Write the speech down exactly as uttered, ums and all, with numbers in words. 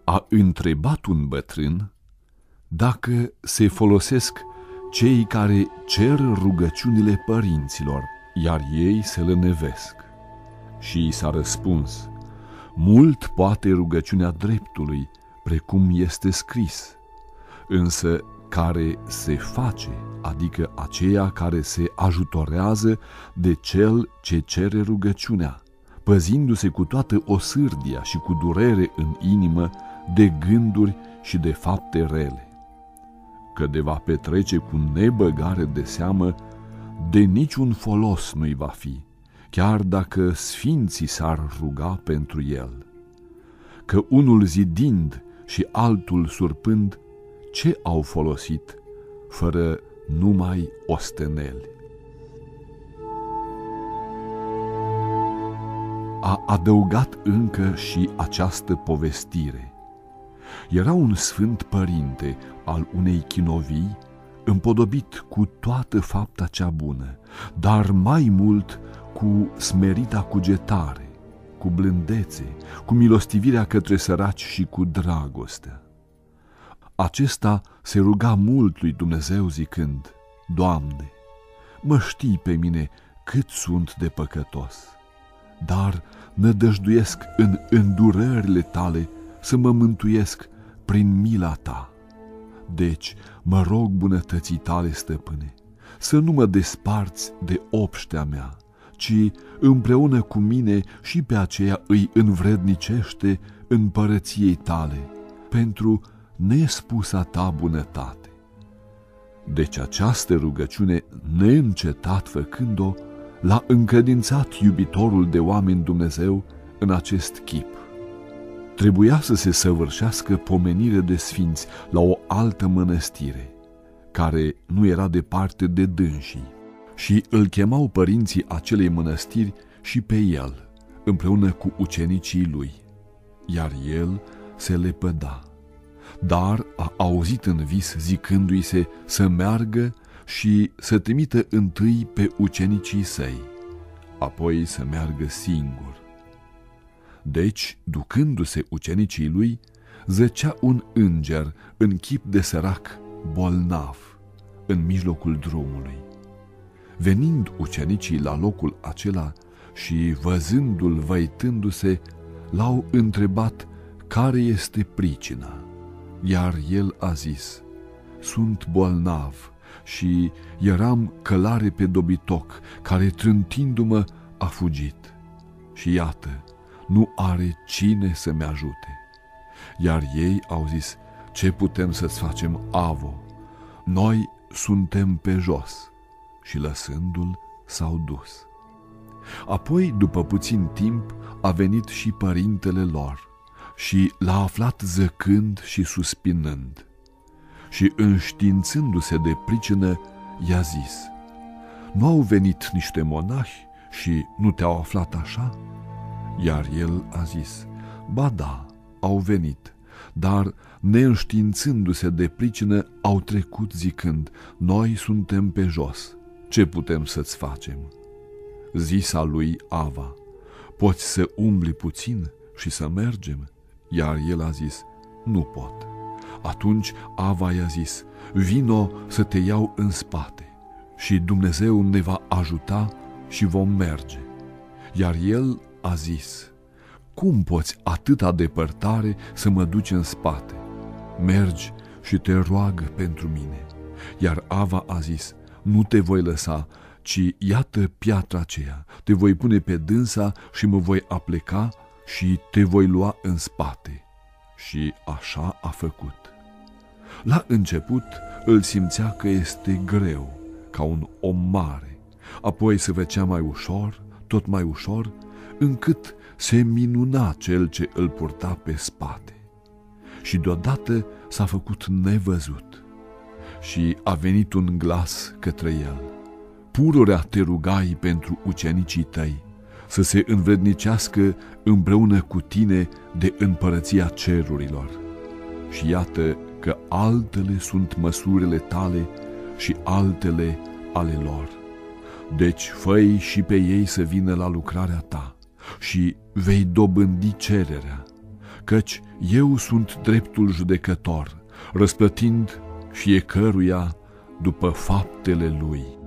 A întrebat un bătrân dacă se folosesc cei care cer rugăciunile părinților, iar ei se lănevesc. Și i s-a răspuns: mult poate rugăciunea dreptului, precum este scris, însă care se face, adică aceea care se ajutorează de cel ce cere rugăciunea, păzindu-se cu toată osârdia și cu durere în inimă de gânduri și de fapte rele. Că de va petrece cu nebăgare de seamă, de niciun folos nu-i va fi, chiar dacă sfinții s-ar ruga pentru el. Că unul zidind și altul surpând, ce au folosit, fără numai osteneli? A adăugat încă și această povestire. Era un sfânt părinte al unei chinovii, împodobit cu toată fapta cea bună, dar mai mult cu smerita cugetare, cu blândețe, cu milostivirea către săraci și cu dragostea. Acesta se ruga mult lui Dumnezeu zicând: Doamne, mă știi pe mine cât sunt de păcătos, dar nădăjduiesc în îndurările tale să mă mântuiesc prin mila ta. Deci mă rog bunătății tale, stăpâne, să nu mă desparți de obștea mea, ci împreună cu mine și pe aceea îi învrednicește împărăției tale, pentru nespusa ta bunătate. Deci această rugăciune, neîncetat făcând-o, l-a încredințat iubitorul de oameni Dumnezeu în acest chip. Trebuia să se săvârșească pomenire de sfinți la o altă mănăstire, care nu era departe de dânsii, și îl chemau părinții acelei mănăstiri și pe el, împreună cu ucenicii lui, iar el se lepăda. Dar a auzit în vis zicându-i se să meargă și să trimită întâi pe ucenicii săi, apoi să meargă singur. Deci, ducându-se ucenicii lui, zăcea un înger în chip de sărac bolnav în mijlocul drumului. Venind ucenicii la locul acela și văzându-l văitându-se, l-au întrebat care este pricina, iar el a zis: sunt bolnav și eram călare pe dobitoc, care trântindu-mă a fugit. Și iată, nu are cine să-mi ajute. Iar ei au zis: ce putem să-ți facem, avo? Noi suntem pe jos. Și lăsându-l, s-au dus. Apoi, după puțin timp, a venit și părintele lor și l-a aflat zăcând și suspinând. Și înștiințându-se de pricină, i-a zis: nu au venit niște monahi și nu te-au aflat așa? Iar el a zis: ba da, au venit, dar neînștiințându-se de pricină, au trecut zicând: noi suntem pe jos, ce putem să-ți facem? Zisa lui Ava: poți să umbli puțin și să mergem? Iar el a zis: nu pot. Atunci Ava i-a zis: vino să te iau în spate și Dumnezeu ne va ajuta și vom merge. Iar el a zis: cum poți atâta depărtare să mă duci în spate? Mergi și te roagă pentru mine. Iar Ava a zis: nu te voi lăsa, ci iată piatra aceea, te voi pune pe dânsa și mă voi apleca și te voi lua în spate. Și așa a făcut. La început îl simțea că este greu, ca un om mare, apoi se făcea mai ușor, tot mai ușor, încât se minuna cel ce îl purta pe spate. Și deodată s-a făcut nevăzut și a venit un glas către el: pururea te rugai pentru ucenicii tăi, să se învrednicească împreună cu tine de împărăția cerurilor. Și iată că altele sunt măsurile tale și altele ale lor. Deci fă-i și pe ei să vină la lucrarea ta și vei dobândi cererea, căci eu sunt dreptul judecător, răsplătind fiecăruia după faptele lui.